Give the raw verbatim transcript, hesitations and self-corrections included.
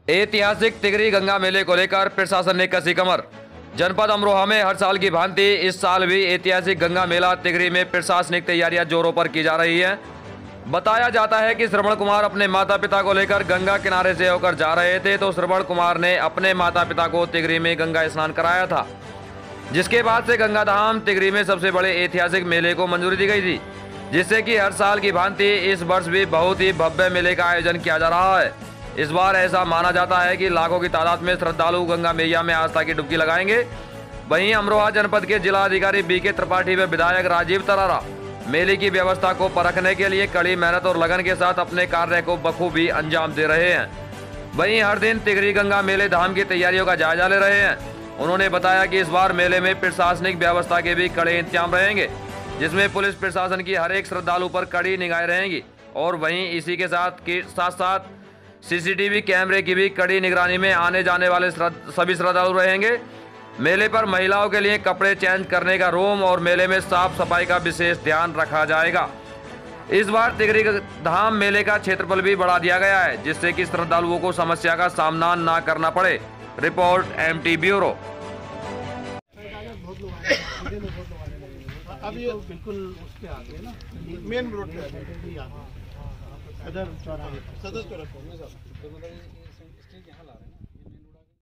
ऐतिहासिक तिगरी गंगा मेले को लेकर प्रशासन ने कसी कमर। जनपद अमरोहा में हर साल की भांति इस साल भी ऐतिहासिक गंगा मेला तिगरी में प्रशासनिक तैयारियां जोरों पर की जा रही है। बताया जाता है कि श्रवण कुमार अपने माता पिता को लेकर गंगा किनारे से होकर जा रहे थे, तो श्रवण कुमार ने अपने माता पिता को तिगरी में गंगा स्नान कराया था, जिसके बाद से गंगा धाम तिगरी में सबसे बड़े ऐतिहासिक मेले को मंजूरी दी गई थी, जिससे कि हर साल की भांति इस वर्ष भी बहुत ही भव्य मेले का आयोजन किया जा रहा है। इस बार ऐसा माना जाता है कि लाखों की तादाद में श्रद्धालु गंगा मैया में आस्था की डुबकी लगाएंगे। वहीं अमरोहा जनपद के जिला अधिकारी बी के त्रिपाठी व विधायक राजीव तरारा मेले की व्यवस्था को परखने के लिए कड़ी मेहनत और लगन के साथ अपने कार्य को बखूबी अंजाम दे रहे हैं। वहीं हर दिन तिगरी गंगा मेले धाम की तैयारियों का जायजा ले रहे हैं। उन्होंने बताया कि इस बार मेले में प्रशासनिक व्यवस्था के भी कड़े इंतजाम रहेंगे, जिसमें पुलिस प्रशासन की हर एक श्रद्धालु पर कड़ी निगाहें रहेंगी और वहीं इसी के साथ के साथ साथ सीसीटीवी कैमरे की भी कड़ी निगरानी में आने जाने वाले सभी श्रद्धालु रहेंगे। मेले पर महिलाओं के लिए कपड़े चेंज करने का रूम और मेले में साफ सफाई का विशेष ध्यान रखा जाएगा। इस बार तिगरी धाम मेले का क्षेत्रफल भी बढ़ा दिया गया है, जिससे कि श्रद्धालुओं को समस्या का सामना न करना पड़े। Report MT bureau. अब ये बिल्कुल उसके आगे ना, मेन रोड पे सदर चौराहे सदर चौराहे